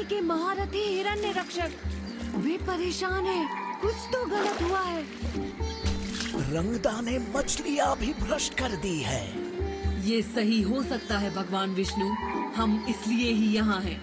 के महारथी हिरण्यरक्षक, वे परेशान हैं। कुछ तो गलत हुआ है। रंगदा ने मछलियां भी भ्रष्ट कर दी है। ये सही हो सकता है भगवान विष्णु, हम इसलिए ही यहाँ हैं।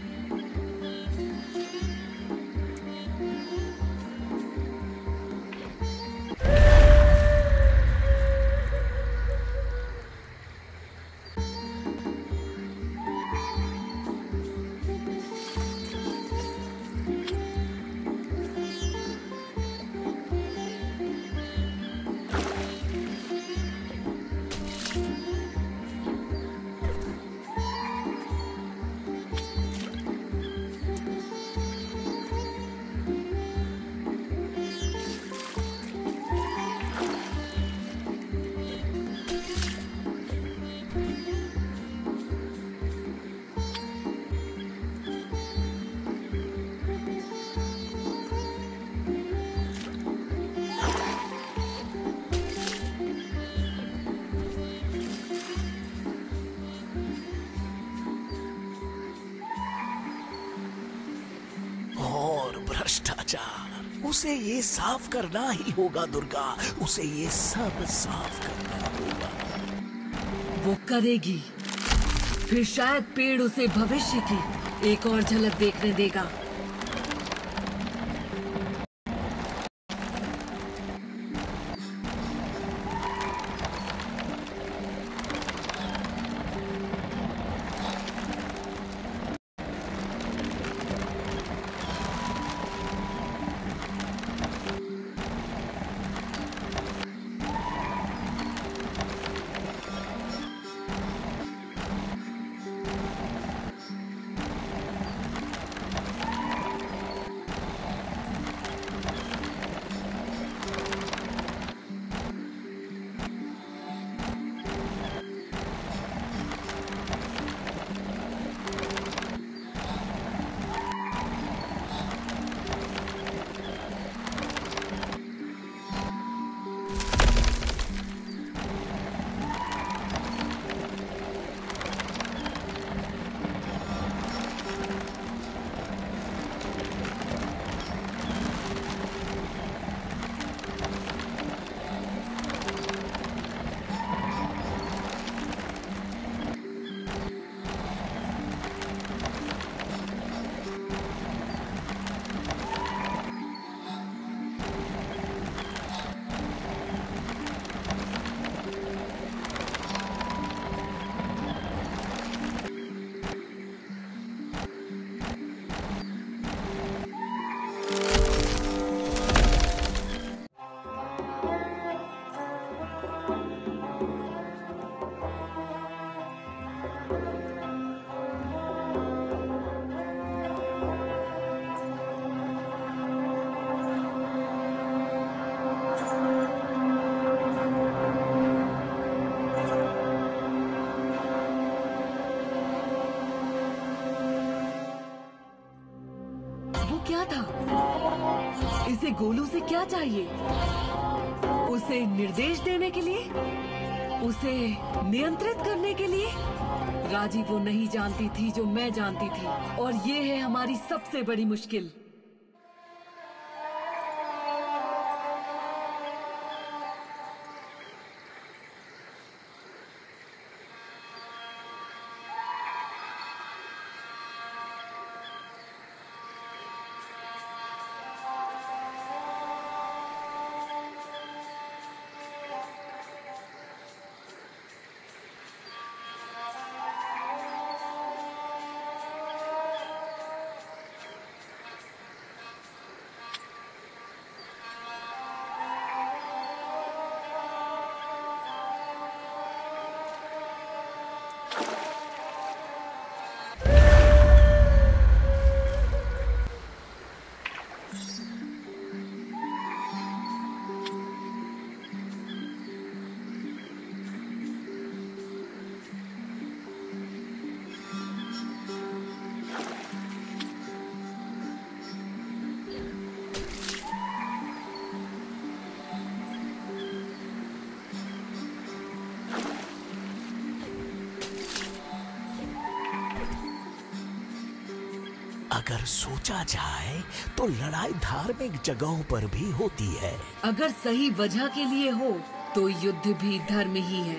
भ्रष्टाचार, उसे ये साफ करना ही होगा दुर्गा, उसे ये सब साफ करना होगा। वो करेगी, फिर शायद पेड़ उसे भविष्य की एक और झलक देखने देगा। क्या था? इसे गोलू से क्या चाहिए? उसे निर्देश देने के लिए? उसे नियंत्रित करने के लिए? राजी वो नहीं जानती थी जो मैं जानती थी, और ये है हमारी सबसे बड़ी मुश्किल। अगर सोचा जाए तो लड़ाई धार्मिक जगहों पर भी होती है। अगर सही वजह के लिए हो तो युद्ध भी धर्म ही है।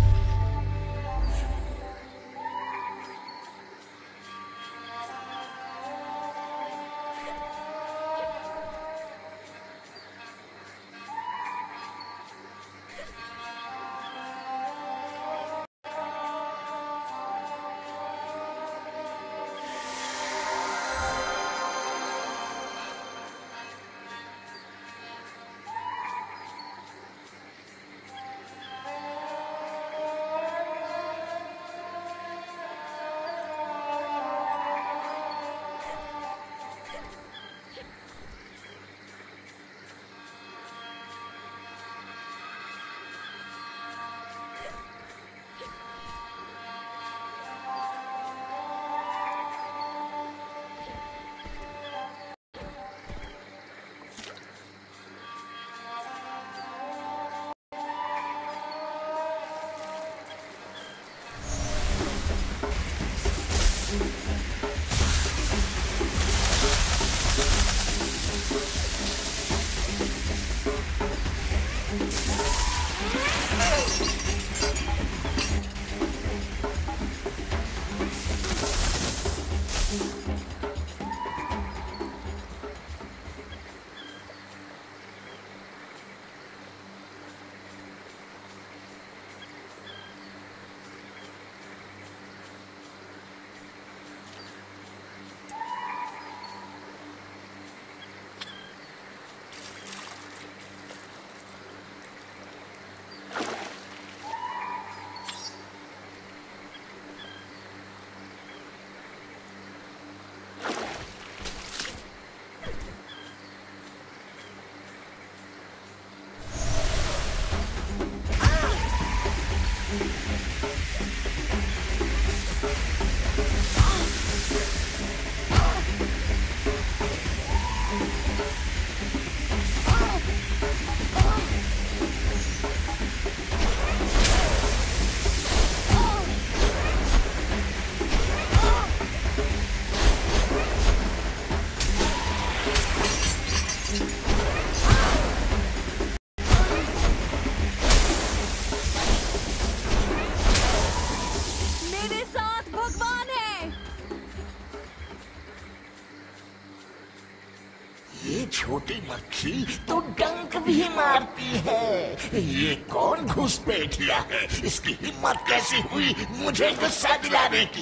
छोटी मक्खी तो डंक भी मारती है। ये कौन घुसपैठिया है? इसकी हिम्मत कैसी हुई मुझे गुस्सा दिलाने की?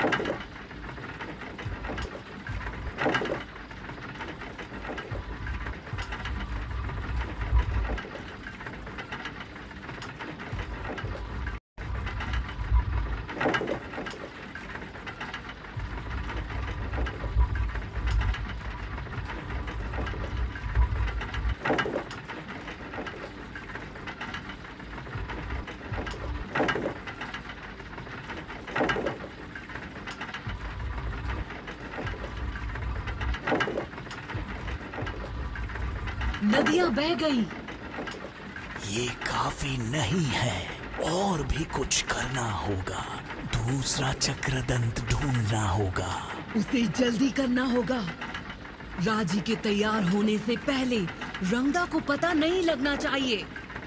नदियां बह गई। ये काफी नहीं है, और भी कुछ करना होगा। दूसरा चक्रदंत ढूंढना होगा। उसे जल्दी करना होगा। राजी के तैयार होने से पहले रंगा को पता नहीं लगना चाहिए।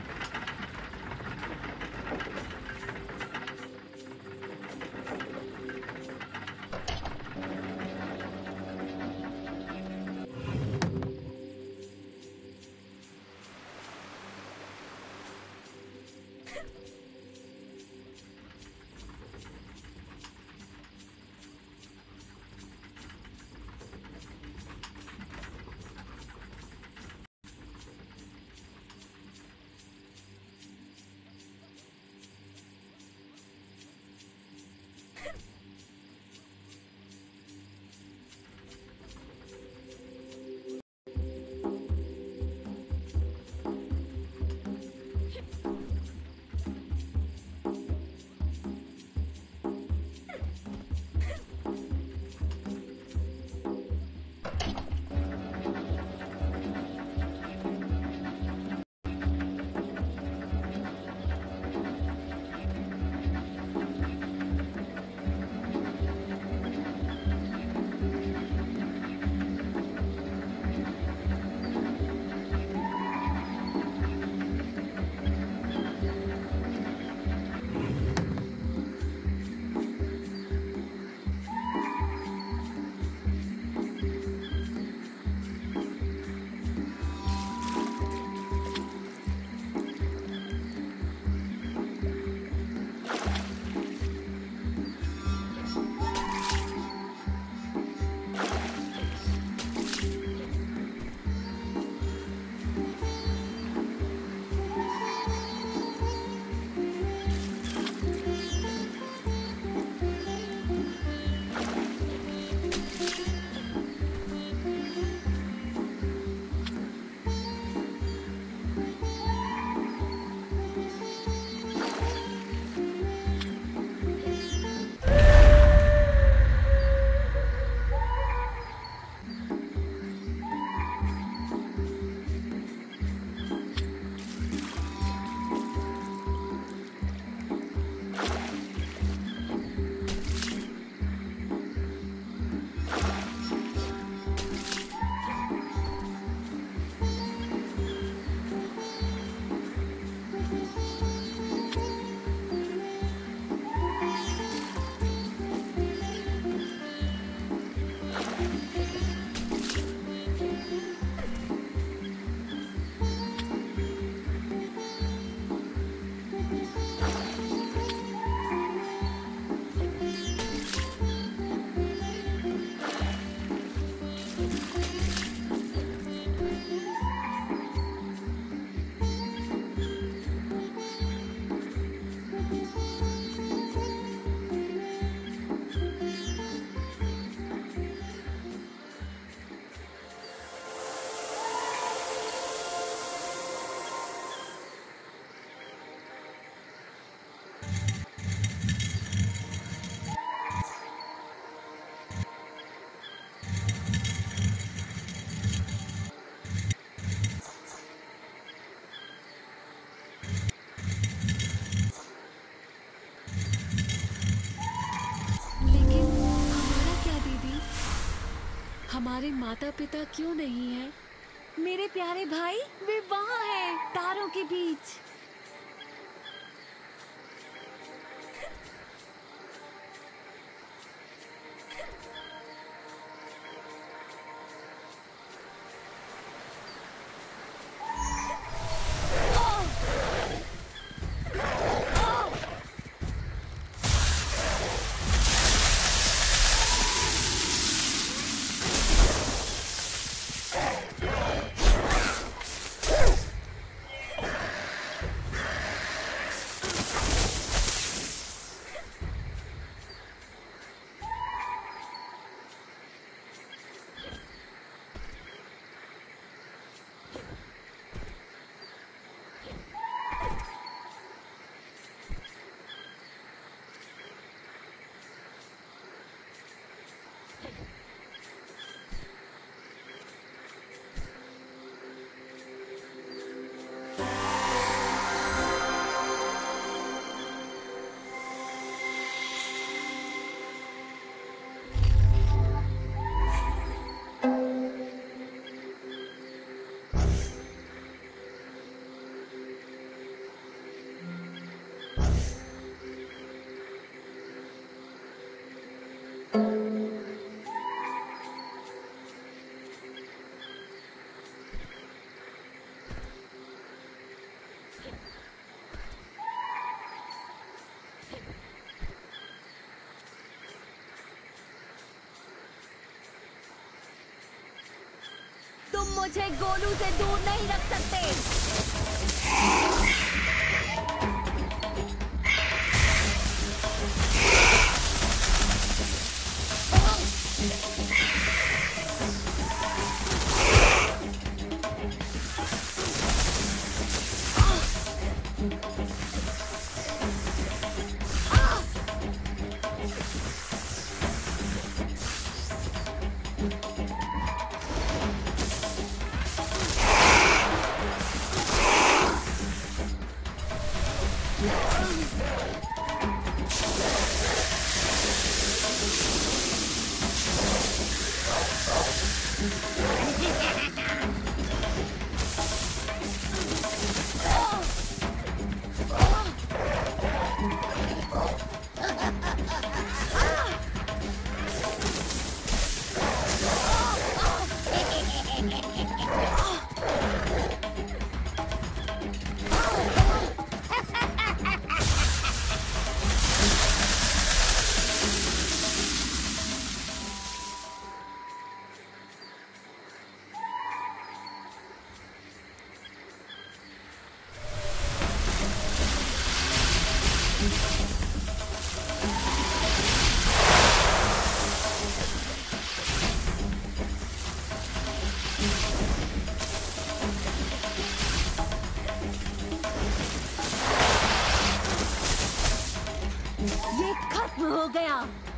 हमारे माता पिता क्यों नहीं है? मेरे प्यारे भाई, वे वहाँ हैं, तारों के बीच। तुम मुझे गोलू से दूर नहीं रख सकते। ये खत्म हो गया।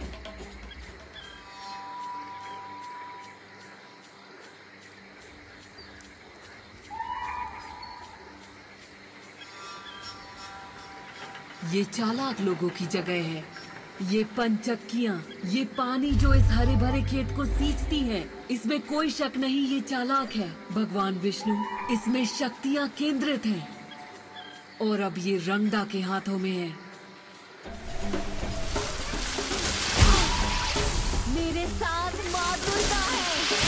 ये चालाक लोगों की जगह है। ये पंचक्कियां, ये पानी जो इस हरे भरे खेत को सींचती है, इसमें कोई शक नहीं ये चालाक है। भगवान विष्णु इसमें शक्तियां केंद्रित हैं और अब ये रंगदा के हाथों में है। मेरे साथ माँ दुर्गा है।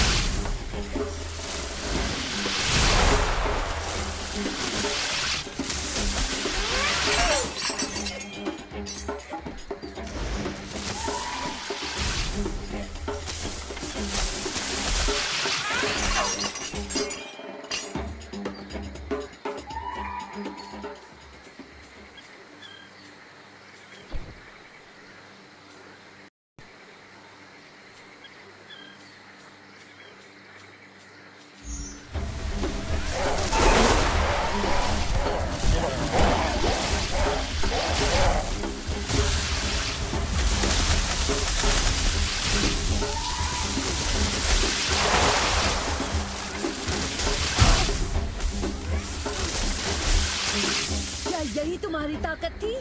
क्या यही तुम्हारी ताकत थी?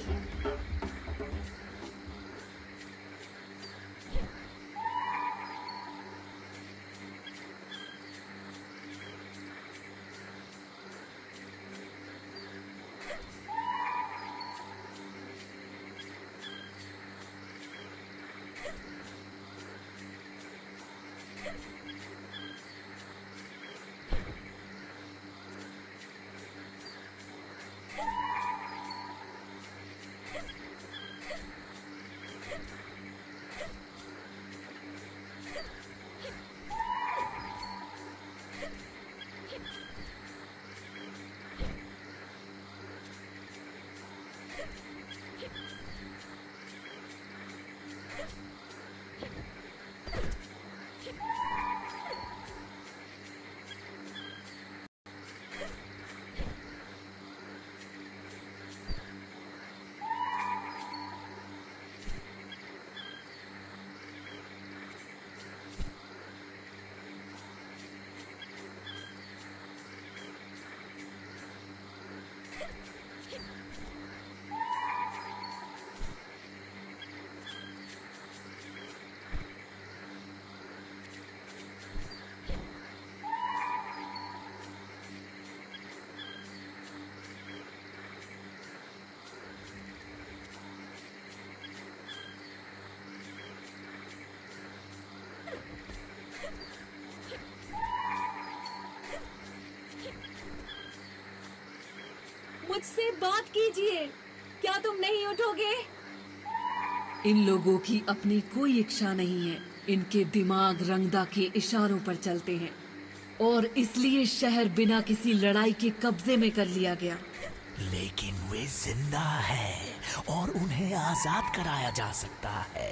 बात कीजिए, क्या तुम नहीं उठोगे? इन लोगों की अपनी कोई इच्छा नहीं है। इनके दिमाग रंगदा के इशारों पर चलते हैं और इसलिए शहर बिना किसी लड़ाई के कब्जे में कर लिया गया। लेकिन वे जिंदा है और उन्हें आजाद कराया जा सकता है।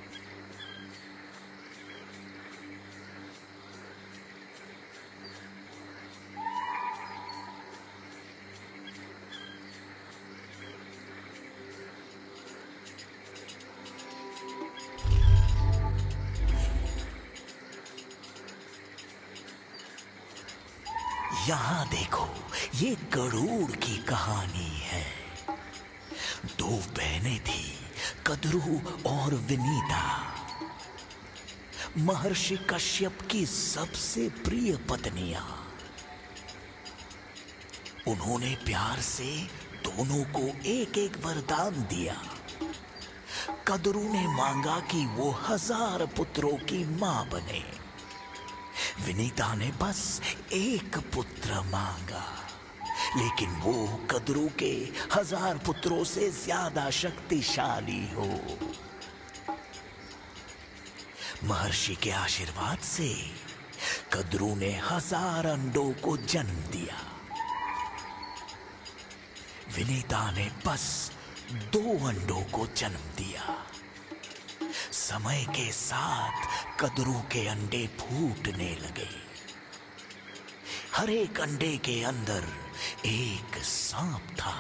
यहाँ देखो, ये गरुड़ की कहानी है। दो बहनें थी, कद्रू और विनीता। महर्षि कश्यप की सबसे प्रिय पत्नियां। उन्होंने प्यार से दोनों को एक एक वरदान दिया। कद्रू ने मांगा कि वो 1000 पुत्रों की मां बने। विनीता ने बस एक पुत्र मांगा, लेकिन वो कद्रू के 1000 पुत्रों से ज्यादा शक्तिशाली हो। महर्षि के आशीर्वाद से कद्रू ने 1000 अंडों को जन्म दिया। विनीता ने बस 2 अंडों को जन्म दिया। समय के साथ कद्रू के अंडे फूटने लगे। हर एक अंडे के अंदर एक सांप था।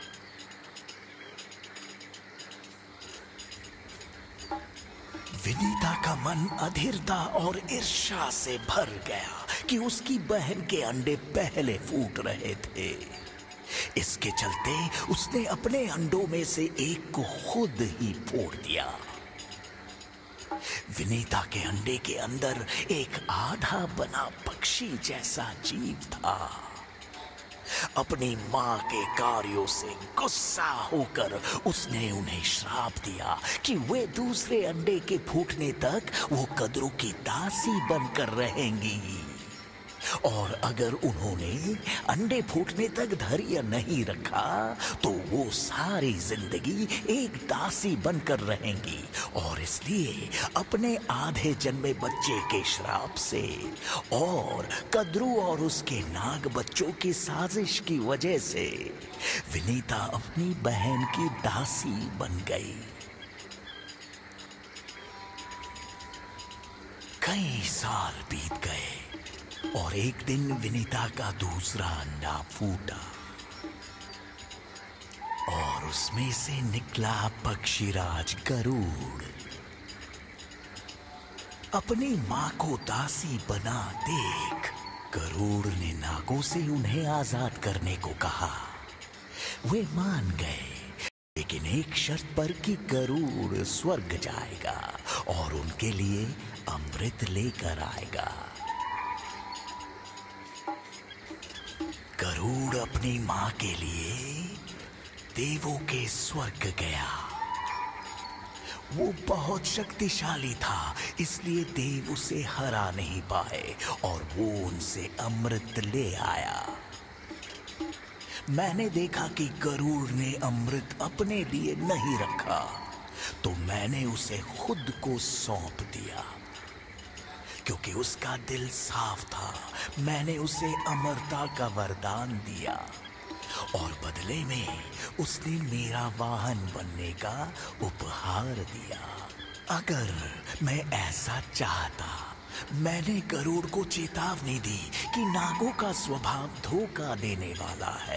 विनीता का मन अधीरता और ईर्ष्या से भर गया कि उसकी बहन के अंडे पहले फूट रहे थे। इसके चलते उसने अपने अंडों में से एक को खुद ही फोड़ दिया। विनीता के अंडे के अंदर एक आधा बना पक्षी जैसा जीव था। अपनी मां के कार्यों से गुस्सा होकर उसने उन्हें श्राप दिया कि वे दूसरे अंडे के फूटने तक वो कद्रू की दासी बनकर रहेंगी, और अगर उन्होंने अंडे फूटने तक धैर्य नहीं रखा तो वो सारी जिंदगी एक दासी बनकर रहेंगी। और इसलिए अपने आधे जन्मे बच्चे के श्राप से और कद्रू और उसके नाग बच्चों की साजिश की वजह से विनीता अपनी बहन की दासी बन गई। कई साल बीत गए और एक दिन विनीता का दूसरा अंडा फूटा और उसमें से निकला पक्षीराज गरुड़। अपनी मां को दासी बना देख गरुड़ ने नागों से उन्हें आजाद करने को कहा। वे मान गए, लेकिन एक शर्त पर कि गरुड़ स्वर्ग जाएगा और उनके लिए अमृत लेकर आएगा। गरुड़ अपनी मां के लिए देवों के स्वर्ग गया। वो बहुत शक्तिशाली था, इसलिए देव उसे हरा नहीं पाए और वो उनसे अमृत ले आया। मैंने देखा कि गरुड़ ने अमृत अपने लिए नहीं रखा, तो मैंने उसे खुद को सौंप दिया। क्योंकि उसका दिल साफ था, मैंने उसे अमरता का वरदान दिया और बदले में उसने मेरा वाहन बनने का उपहार दिया। अगर मैं ऐसा चाहता, मैंने गरुड़ को चेतावनी दी कि नागों का स्वभाव धोखा देने वाला है।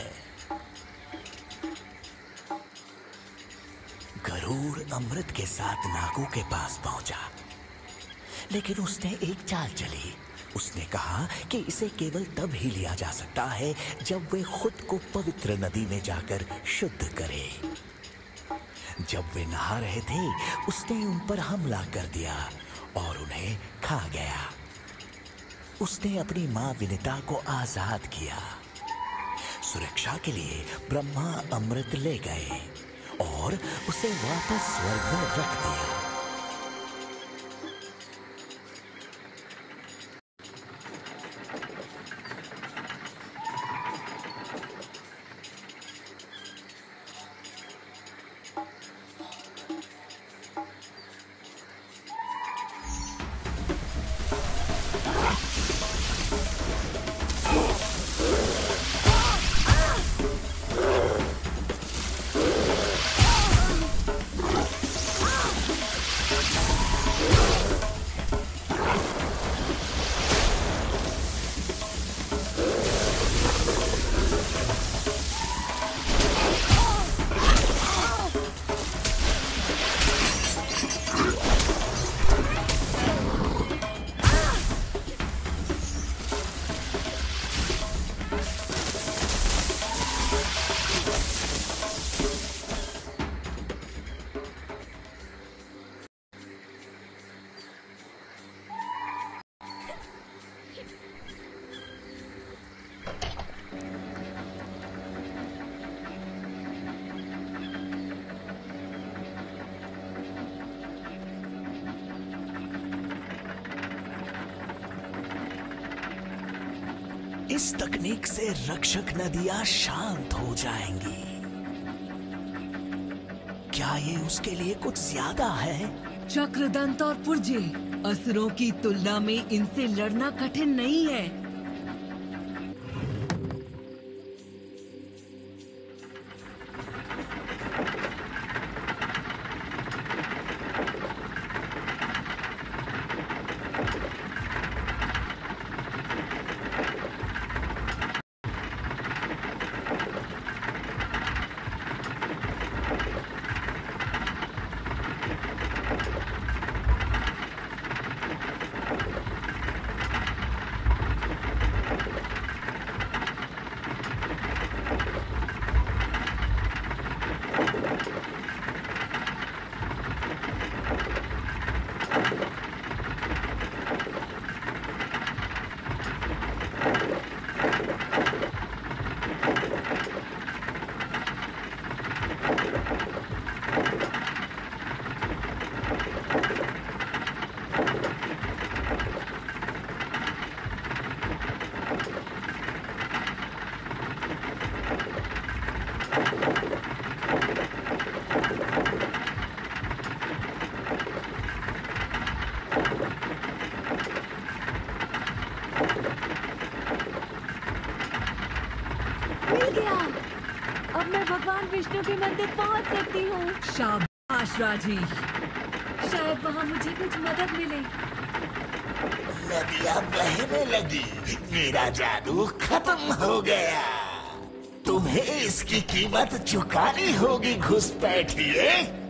गरुड़ अमृत के साथ नागों के पास पहुंचा, लेकिन उसने एक चाल चली। उसने कहा कि इसे केवल तब ही लिया जा सकता है जब वे खुद को पवित्र नदी में जाकर शुद्ध करे। जब वे नहा रहे थे, उसने उन पर हमला कर दिया और उन्हें खा गया। उसने अपनी मां विनीता को आजाद किया। सुरक्षा के लिए ब्रह्मा अमृत ले गए और उसे वापस स्वर्ग में रख दिया। इस तकनीक से रक्षक नदियां शांत हो जाएंगी। क्या ये उसके लिए कुछ ज्यादा है? चक्रदंत और पुर्जे असुरों की तुलना में इनसे लड़ना कठिन नहीं है। अब मैं भगवान विष्णु के मंदिर पहुंच सकती हूँ। शाबाश राजी, शायद वहाँ मुझे कुछ मदद मिले। नदियां बहने लगी, मेरा जादू खत्म हो गया। तुम्हें इसकी कीमत चुकानी होगी घुसपैठिए।